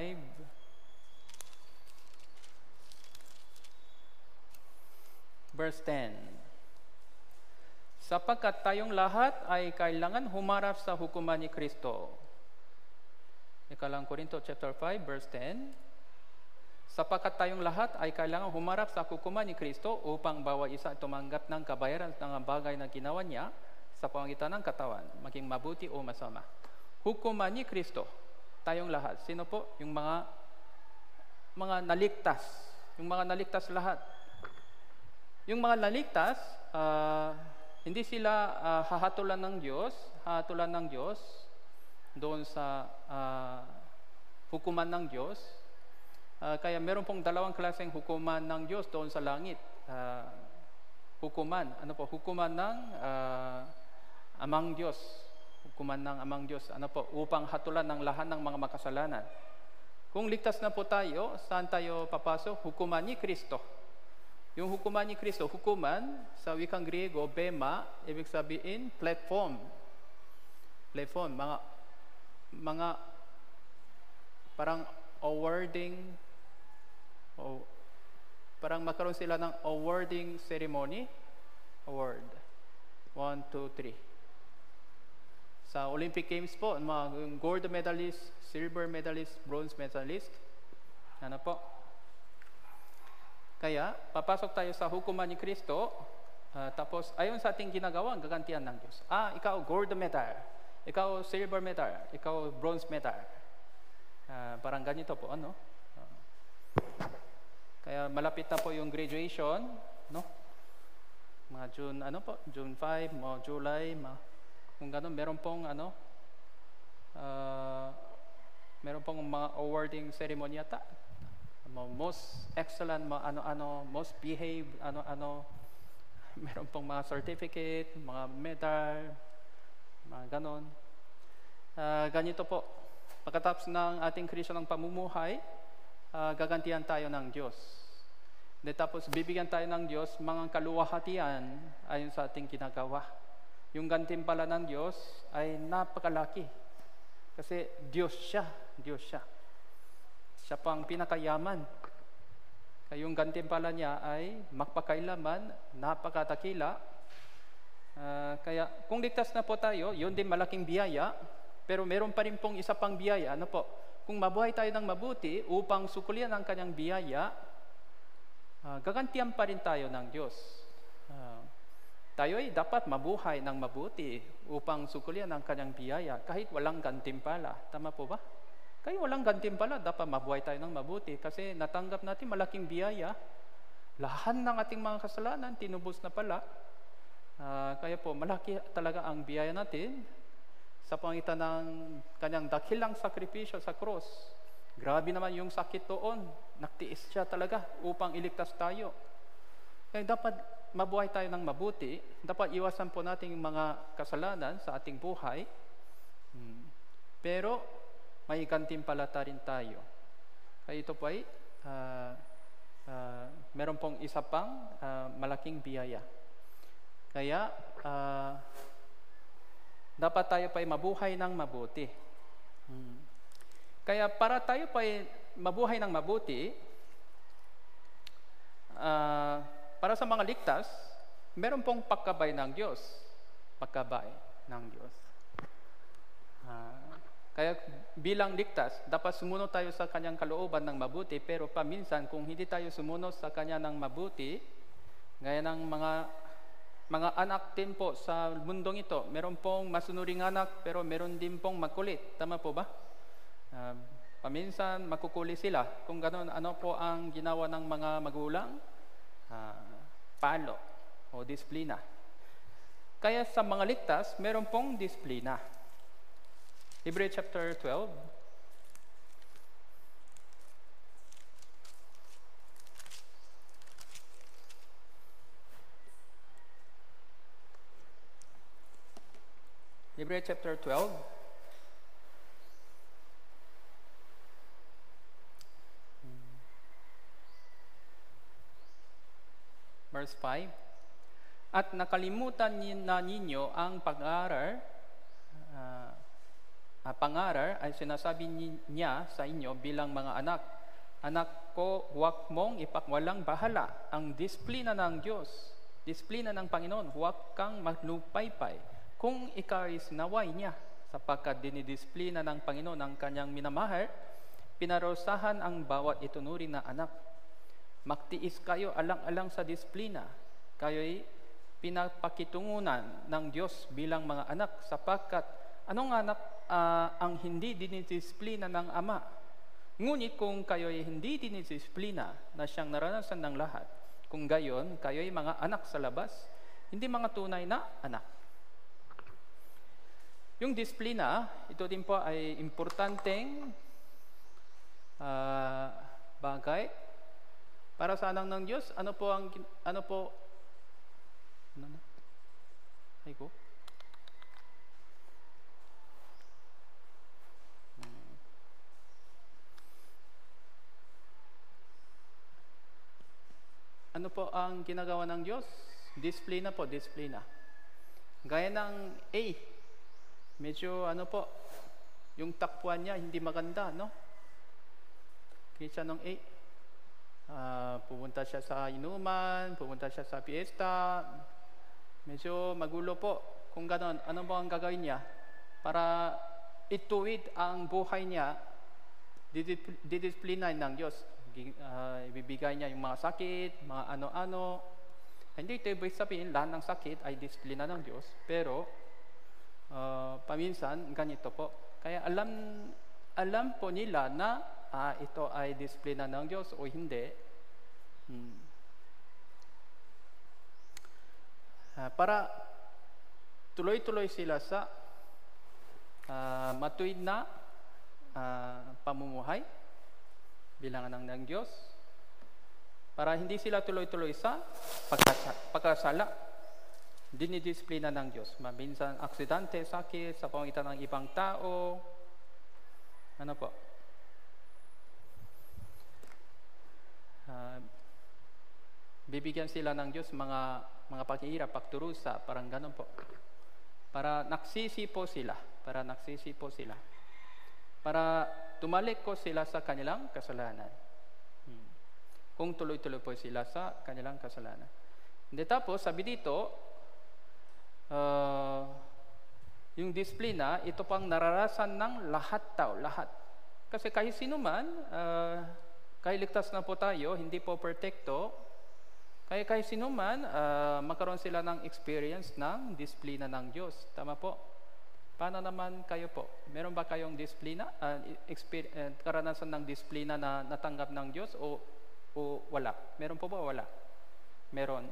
5, verse 10. Sapagkat tayong lahat ay kailangan humarap sa hukuman ni Kristo. Ikalang Korinto chapter 5, verse 10. Sapagkat tayong lahat ay kailangan humarap sa hukuman ni Kristo upang bawat isa tumanggap ng kabayaran ng bagay na ginawa niya sa pamamagitan ng katawan, maging mabuti o masama. Hukuman ni Kristo, tayong lahat. Sino po? Yung mga naligtas. Yung mga naligtas lahat. Yung mga naligtas, hindi sila hahatulan ng Diyos doon sa hukuman ng Diyos. Kaya meron pong dalawang klaseng hukuman ng Diyos doon sa langit. Hukuman ng Amang Diyos. Hukuman ng Amang Diyos, upang hatulan ng lahat ng mga makasalanan. Kung ligtas na po tayo, saan tayo papasok? Hukuman ni Kristo. Yung hukuman ni Kristo, hukuman sa wikang Griego, bema, ibig sabihin platform. Platform, mga parang awarding, parang magkaroon sila ng awarding ceremony. Award. 1, 2, 3. Sa Olympic Games po, mga gold medalist, silver medalist, bronze medalist. Kaya, papasok tayo sa hukuman ni Kristo, tapos ayon sa ating ginagawa, gagantihan ng Diyos. Ikaw gold medal, ikaw silver medal, ikaw bronze medal. Parang ganito po, Kaya malapit na po yung graduation, mga June 5, mga July, kung gano'n, meron pong mga awarding ceremony yata. Most excellent, most behaved, meron pong mga certificate, mga medal, mga gano'n. Ganito po, pagkatapos ng ating Kristiyanong pamumuhay, gagantihan tayo ng Diyos. Tapos bibigyan tayo ng Diyos mga kaluwalhatian ayon sa ating ginagawa. Yung gantimpala ng Diyos ay napakalaki. Kasi Diyos siya. Siya pang pinakayaman. Kaya yung gantimpala niya ay magpakailaman, napakatakila. Kaya kung ligtas na po tayo, yun din malaking biyaya. Pero meron pa rin pong isa pang biyaya. Kung mabuhay tayo ng mabuti upang sukulian ang kanyang biyaya, gagantihan pa rin tayo ng Diyos. Tayo ay dapat mabuhay ng mabuti upang sukulian ang kanyang biyaya kahit walang gantimpala. Tama po ba? Kahit walang gantimpala, dapat mabuhay tayo ng mabuti kasi natanggap natin malaking biyaya. Lahat ng ating mga kasalanan, tinubos na pala. Kaya po, malaki talaga ang biyaya natin sa pamamagitan ng kanyang dakilang sakripisyo sa cross. Grabe naman yung sakit doon. Nagtiis siya talaga upang iligtas tayo. Kaya dapat mabuhay tayo ng mabuti, dapat iwasan po natin yung mga kasalanan sa ating buhay, pero may gantimpalata rin tayo. Kaya ito po ay meron pong isa pang malaking biyaya. Kaya dapat tayo pa ay mabuhay ng mabuti. Kaya para tayo pa ay mabuhay ng mabuti, para sa mga ligtas, meron pong pagkabay ng Diyos. Pagkabay ng Diyos. Kaya bilang ligtas, dapat sumunod tayo sa kanyang kalooban ng mabuti, pero paminsan kung hindi tayo sumunod sa kanya ng mabuti, gaya ng mga anak din po sa mundong ito, meron pong masunuring anak, pero meron din pong makulit. Tama po ba? Paminsan makukuli sila. Kung ganoon, ano po ang ginawa ng mga magulang? Palo o disiplina. Kaya sa mga ligtas, meron pong disiplina. Hebrews chapter 12. Hebrews chapter 12. Verse 5. At nakalimutan na ninyo ang pangaral ay sinasabi niya sa inyo bilang mga anak. Anak ko, huwag mong ipakwalang bahala ang disiplina ng Diyos. Disiplina ng Panginoon, huwag kang maglupaypay kung ikaw ay sinaway niya, sapagkat dinidisiplina ng Panginoon ang kanyang minamahal, pinarusahan ang bawat itunuring na anak. Magtiis kayo alang-alang sa disiplina. Kayo'y pinapakitungunan ng Diyos bilang mga anak, sapagkat anong anak ang hindi dinidisiplina ng Ama? Ngunit kung kayo'y hindi dinidisiplina na siyang naranasan ng lahat, kung gayon, kayo'y mga anak sa labas, hindi mga tunay na anak. Yung disiplina, ito din po ay importanteng bagay para sa anak ng Diyos. Ano po? Ay ko. Ano po ang ginagawa ng Diyos? Disiplina po, disiplina. Gaya ng A. Medyo yung takpuan niya hindi maganda, no? Kaya nung A. Pumunta siya sa inuman, pumunta siya sa fiesta. Medyo magulo po. Kung gano'n, ano ba ang gagawin niya? Para ituwid ang buhay niya, didisiplina ng Diyos. Ibibigay niya yung mga sakit, mga ano-ano. Hindi ito ibig sabihin lahat ng sakit ay disiplina ng Diyos, pero paminsan ganito po. Kaya alam po nila na ito ay disiplina ng Diyos o hindi. Para tuloy-tuloy sila sa matuwid na pamumuhay bilang anak ng Diyos, para hindi sila tuloy-tuloy sa pagkasala, dinidisiplina ng Diyos. Minsan aksidente, sakit sa pamamagitan ng ibang tao. Ano po? Bibigyan sila ng Diyos mga paghihirap, pagturusa, parang ganun po. Para nagsisipo sila. Para tumalik ko sila sa kanilang kasalanan. Kung tuloy-tuloy po sila sa kanilang kasalanan. Hindi, tapos, sabi dito, yung disiplina, ito pang nararasan ng lahat tao, lahat. Kasi kahit sino man, kahit ligtas na po tayo, hindi po perfecto, kahit sino man, magkaroon sila ng experience ng disiplina ng Diyos. Tama po? Paano naman kayo po? Meron ba kayong disiplina, karanasan ng disiplina na natanggap ng Diyos o wala? Meron po ba o wala? Meron.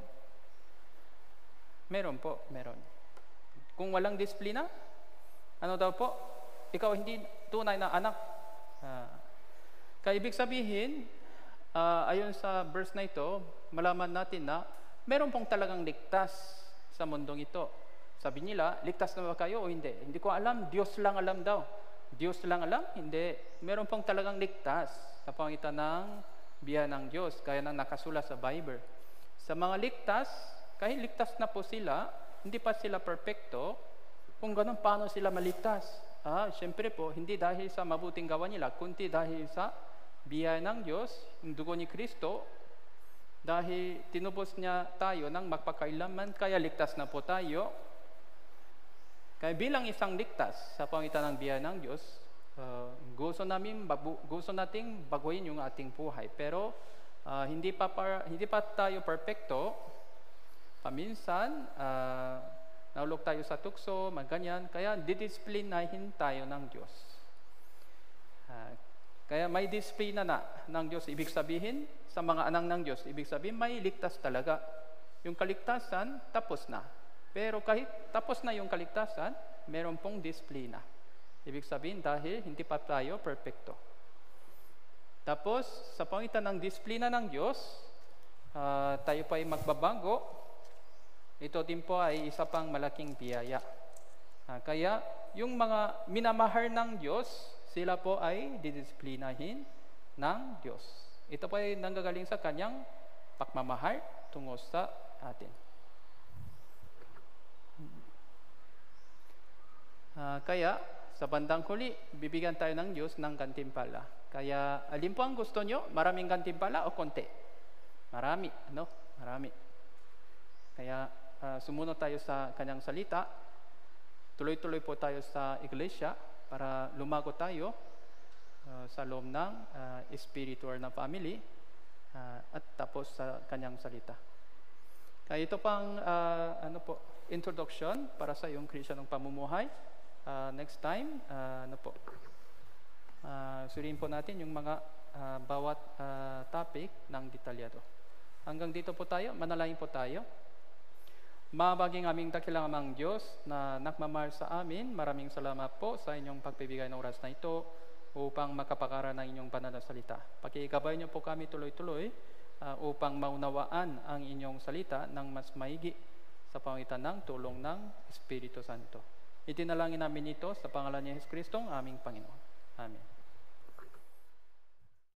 Meron po, meron. Kung walang disiplina, ano daw po? Ikaw hindi tunay na anak. Kaya ibig sabihin, ayon sa verse na ito, malaman natin na meron pong talagang ligtas sa mundong ito. Sabi nila, ligtas na ba kayo o hindi? Hindi ko alam, Diyos lang alam daw. Diyos lang alam? Hindi. Meron pong talagang ligtas sa pamamagitan ng biyaya ng Diyos, kaya nang nakasulat sa Bible. Sa mga ligtas, kahit ligtas na po sila, hindi pa sila perfecto. Kung ganun, paano sila maligtas? Siyempre po, hindi dahil sa mabuting gawa nila, kundi dahil sa biyaya ng Diyos, yung dugo ni Kristo, Dahil tinubos niya tayo ng magpakailanman, kaya ligtas na po tayo. Kaya bilang isang ligtas sa pamagitan ng biyaya ng Diyos, gusto nating baguhin yung ating buhay. Pero hindi pa tayo perfecto. Paminsan, naulog tayo sa tukso, ganyan. Kaya didisciplinahin tayo ng Diyos. Kaya may disiplina na ng Diyos. Ibig sabihin, sa mga anak ng Diyos, ibig sabihin, may ligtas talaga. Yung kaligtasan, tapos na. Pero kahit tapos na yung kaligtasan, meron pong disiplina. Ibig sabihin, dahil hindi pa tayo perfecto. Tapos, sa pamagitan ng disiplina ng Diyos, tayo pa ay magbabago. Ito din po ay isa pang malaking biyaya. Kaya, yung mga minamahal ng Diyos, sila po ay didisiplinahin ng Diyos. Ito po ay nanggagaling sa kanyang pagmamahal tungo sa atin. Kaya, sa bandang huli, bibigyan tayo ng Diyos ng gantimpala. Kaya, alin po ang gusto nyo? Maraming gantimpala o konti? Marami, ano? Marami. Kaya, sumunod tayo sa kanyang salita. Tuloy-tuloy po tayo sa iglesia para lumago tayo sa loob ng spiritual na family at tapos sa kanyang salita. Kaya ito pang introduction para sa iyong Kristiyanong pamumuhay. Next time, suriin po natin yung mga bawat topic ng detalyado. Hanggang dito po tayo, manalangin po tayo. Mabaging aming dakilang amang Diyos na nakmamahal sa amin, maraming salamat po sa inyong pagpibigay ng oras na ito upang makapag-aral ng inyong banal na salita. Pakigabay niyo po kami tuloy-tuloy upang maunawaan ang inyong salita ng mas maigi sa pamagitan ng tulong ng Espiritu Santo. Itinalangin namin ito sa pangalan ni Jesu Kristo, aming Panginoon. Amen.